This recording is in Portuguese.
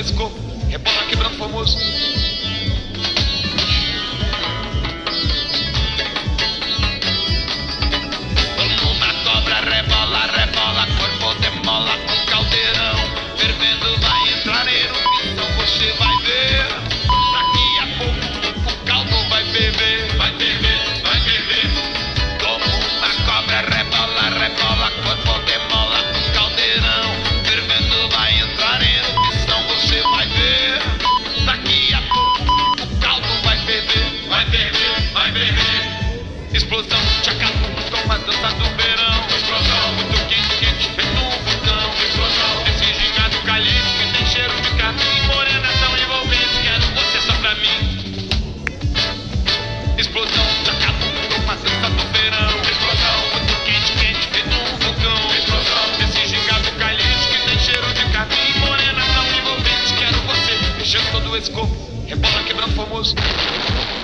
esse corpo, rebola quebrando famoso. Como uma cobra rebola, rebola, corpo demola, um caldeirão fervendo vai entrar em erupção, você vai ver. Daqui a pouco o caldo vai beber, vai beber, vai beber. Como uma cobra rebola, rebola, corpo demola, um caldeirão fervendo vai entrar em erupção, você vai ver. Daqui a pouco o caldo vai beber, vai beber, vai beber. Explosão, tchacatum, como a dança do verão. Explosão, muito quente, quente, feito um vulcão. Explosão, desse gingado caliente que tem cheiro de carne morena tão envolvente, quero você só pra mim. Explosão, tchacatum, como a dança do verão. Explosão, muito quente, quente, feito um vulcão. Explosão, desse gingado caliente que tem cheiro de carne morena tão envolvente, quero você enchendo todo esse corpo, rebola quebrando famoso.